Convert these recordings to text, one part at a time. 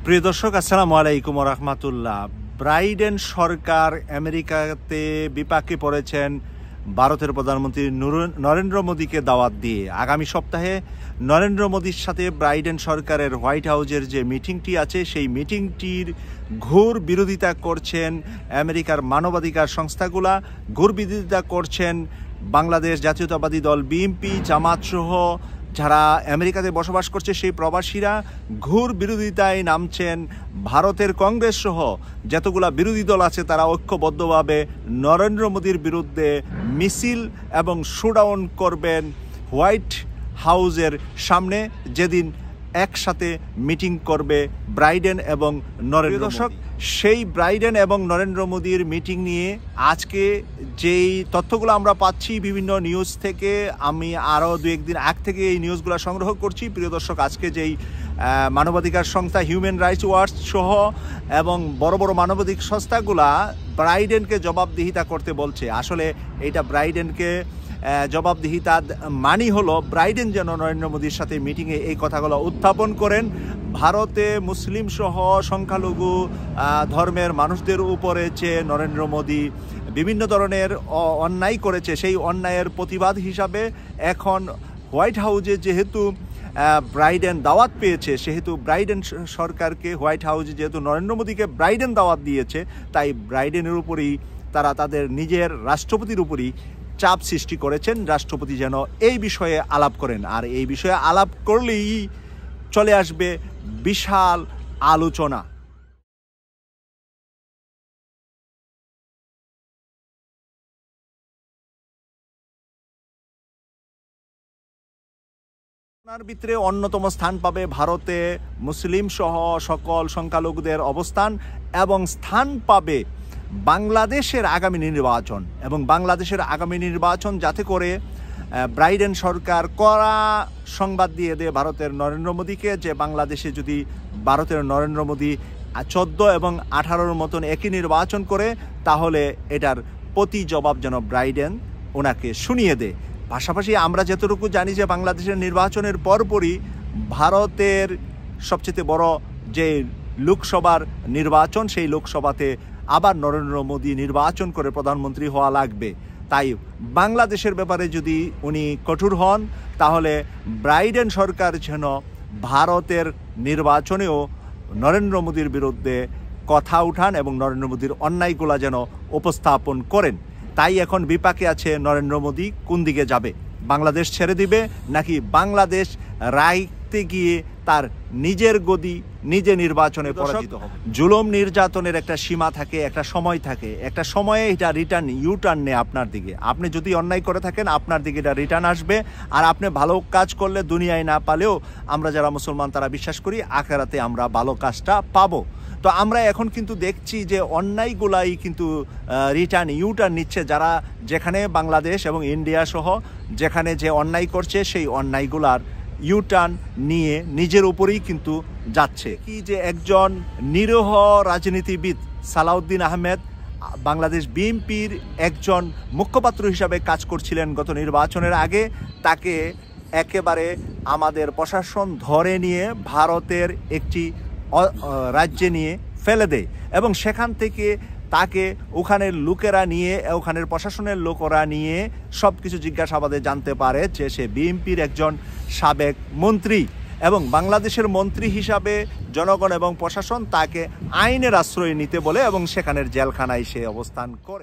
প্রিয় দর্শক, আসসালামু আলাইকুম ওয়া রাহমাতুল্লাহ। বাইডেন সরকার আমেরিকাতে বিপাকে পড়েছেন ভারতের প্রধানমন্ত্রী নরেন্দ্র মোদীকে দাওয়াত দিয়ে। আগামী সপ্তাহে নরেন্দ্র মোদীর সাথে বাইডেন সরকারের হোয়াইট হাউসের যে মিটিংটি আছে, সেই মিটিংটির ঘোর বিরোধিতা করছেন আমেরিকার মানবাধিকার সংস্থাগুলা, ঘোর বিরোধিতা করছেন বাংলাদেশ জাতীয়তাবাদী দল বিএনপি, জামাত সহ যারা আমেরিকাতে বসবাস করছে সেই প্রবাসীরা ঘোর বিরোধিতায় নামছেন। ভারতের কংগ্রেস সহ যতগুলা বিরোধী দল আছে তারা ঐক্যবদ্ধভাবে নরেন্দ্র মোদীর বিরুদ্ধে মিছিল এবং শোডাউন করবেন হোয়াইট হাউসের সামনে, যেদিন একসাথে মিটিং করবে বাইডেন এবং নরেন্দ্র মোদী। সেই বাইডেন এবং নরেন্দ্র মোদীর মিটিং নিয়ে আজকে যেই তথ্যগুলো আমরা পাচ্ছি বিভিন্ন নিউজ থেকে, আমি আরও দু একদিন আগ থেকে এই নিউজগুলো সংগ্রহ করছি। প্রিয় দর্শক, আজকে যেই মানবাধিকার সংস্থা হিউম্যান রাইটস ওয়াচ সহ এবং বড় বড় মানবাধিক সংস্থাগুলা বাইডেনকে জবাবদিহিতা করতে বলছে। আসলে এইটা বাইডেনকে জবাবদিহিতা মানি হলো বাইডেন যেন নরেন্দ্র মোদীর সাথে মিটিংয়ে এই কথাগুলো উত্থাপন করেন। ভারতে মুসলিম সহ সংখ্যালঘু ধর্মের মানুষদের উপরে যে নরেন্দ্র মোদী বিভিন্ন ধরনের অন্যায় করেছে, সেই অন্যায়ের প্রতিবাদ হিসাবে এখন হোয়াইট হাউসে যেহেতু বাইডেন দাওয়াত পেয়েছে, সেহেতু বাইডেন সরকারকে হোয়াইট হাউসে যেহেতু নরেন্দ্র মোদীকে বাইডেন দাওয়াত দিয়েছে, তাই বাইডেনের উপরই তারা তাদের নিজের রাষ্ট্রপতির উপরই চাপ সৃষ্টি করেছেন, রাষ্ট্রপতি যেন এই বিষয়ে আলাপ করেন। আর এই বিষয়ে আলাপ করলেই চলে আসবে বিশাল আলোচনা। ভিতরে অন্যতম স্থান পাবে ভারতে মুসলিম সহ সকল সংখ্যালঘুদের অবস্থান, এবং স্থান পাবে বাংলাদেশের আগামী নির্বাচন। এবং বাংলাদেশের আগামী নির্বাচন যাতে করে বাইডেন সরকার কড়া সংবাদ দিয়ে দেয় ভারতের নরেন্দ্র মোদীকে, যে বাংলাদেশে যদি ভারতের নরেন্দ্র মোদী 14 এবং 18-র মতন একই নির্বাচন করে, তাহলে এটার প্রতি জবাব যেন বাইডেন ওনাকে শুনিয়ে দেয়। পাশাপাশি আমরা যতটুকু জানি যে বাংলাদেশের নির্বাচনের পরপরই ভারতের সবচেয়ে বড় যে লোকসভার নির্বাচন, সেই লোকসভাতে আবার নরেন্দ্র মোদী নির্বাচন করে প্রধানমন্ত্রী হওয়া লাগবে। তাই বাংলাদেশের ব্যাপারে যদি উনি কঠোর হন, তাহলে বাইডেন সরকার যেন ভারতের নির্বাচনেও নরেন্দ্র মোদীর বিরুদ্ধে কথা উঠান এবং নরেন্দ্র মোদীর অন্যায়গুলো যেন উপস্থাপন করেন। তাই এখন বিপাকে আছে নরেন্দ্র মোদী কোন দিকে যাবে, বাংলাদেশ ছেড়ে দিবে নাকি বাংলাদেশ রাইতে গিয়ে তার নিজের গদি নিজে নির্বাচনে পরাজিত হবে। জুলুম নির্যাতনের একটা সীমা থাকে, একটা সময় থাকে, একটা সময়ে এটা ইউটার্ন নেয় আপনার দিকে। আপনি যদি অন্যায় করে থাকেন, আপনার দিকে এটা রিটার্ন আসবে। আর আপনি ভালো কাজ করলে দুনিয়ায় না পালেও আমরা যারা মুসলমান তারা বিশ্বাস করি আখিরাতে আমরা ভালো কাজটা পাবো। তো আমরা এখন কিন্তু দেখছি যে অন্যায়গুলাই কিন্তু ইউটার্ন নিচ্ছে, যারা যেখানে বাংলাদেশ এবং ইন্ডিয়া সহ যেখানে যে অন্যায় করছে সেই অন্যায়গুলার ইউটার্ন নিয়ে নিজের উপরেই কিন্তু যাচ্ছে। কি যে একজন নিরীহ রাজনীতিবিদ সালাউদ্দিন আহমেদ বাংলাদেশ বিএনপির একজন মুখপাত্র হিসাবে কাজ করছিলেন গত নির্বাচনের আগে, তাকে একেবারে আমাদের প্রশাসন ধরে নিয়ে ভারতের একটি রাজ্যে নিয়ে ফেলে দেয় এবং সেখান থেকে তাকে ওখানের লোকেরা নিয়ে, ওখানের প্রশাসনের লোকেরা নিয়ে সব কিছু জিজ্ঞাসাবাদে জানতে পারে যে সে বিএনপির একজন সাবেক মন্ত্রী, এবং বাংলাদেশের মন্ত্রী হিসাবে জনগণ এবং প্রশাসন তাকে আইনের আশ্রয় নিতে বলে এবং সেখানের জেলখানায় সে অবস্থান করে।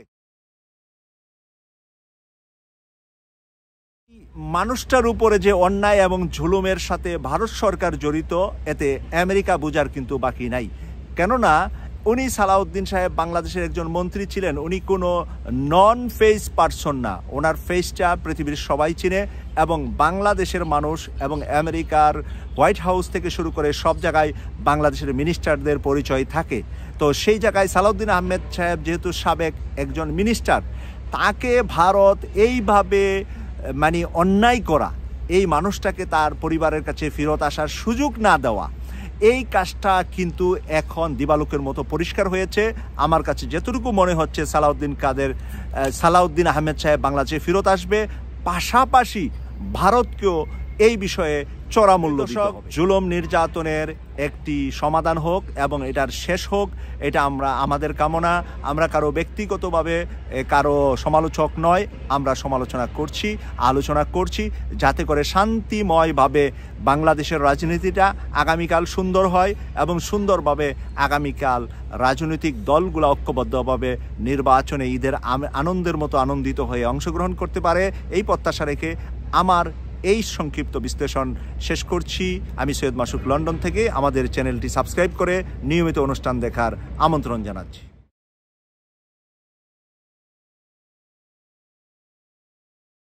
মানুষটার উপরে যে অন্যায় এবং জুলুমের সাথে ভারত সরকার জড়িত, এতে আমেরিকা বোঝার কিন্তু বাকি নাই। কেননা উনি সালাউদ্দিন সাহেব বাংলাদেশের একজন মন্ত্রী ছিলেন, উনি কোনো নন ফেস পারসন না, ওনার ফেসটা পৃথিবীর সবাই চিনে এবং বাংলাদেশের মানুষ এবং আমেরিকার হোয়াইট হাউস থেকে শুরু করে সব জায়গায় বাংলাদেশের মিনিস্টারদের পরিচয় থাকে। তো সেই জায়গায় সালাউদ্দিন আহমেদ সাহেব যেহেতু সাবেক একজন মিনিস্টার, তাকে ভারত এইভাবে অন্যায় করা, এই মানুষটাকে তার পরিবারের কাছে ফেরত আসার সুযোগ না দেওয়া, এই কাজটা কিন্তু এখন দিবালোকের মতো পরিষ্কার হয়েছে। আমার কাছে যতটুকু মনে হচ্ছে সালাউদ্দিন আহমেদ সাহেব বাংলাদেশে ফেরত আসবে, পাশাপাশি ভারতকেও এই বিষয়ে চড়া মূল্য দিতে হবে। জুলুম নির্যাতনের একটি সমাধান হোক এবং এটার শেষ হোক, এটা আমাদের কামনা। আমরা কারো ব্যক্তিগতভাবে কারো সমালোচক নয়, আমরা আলোচনা করছি যাতে করে শান্তিময়ভাবে বাংলাদেশের রাজনীতিটা আগামীকাল সুন্দর হয় এবং সুন্দরভাবে আগামীকাল রাজনৈতিক দলগুলো ঐক্যবদ্ধভাবে নির্বাচনে ঈদের আনন্দের মতো আনন্দিত হয়ে অংশগ্রহণ করতে পারে, এই প্রত্যাশা রেখে আমার এই সংক্ষিপ্ত বিশ্লেষণ শেষ করছি। আমি সৈয়দ মাসুক, লন্ডন থেকে। আমাদের চ্যানেলটি সাবস্ক্রাইব করে নিয়মিত অনুষ্ঠান দেখার আমন্ত্রণ জানাচ্ছি।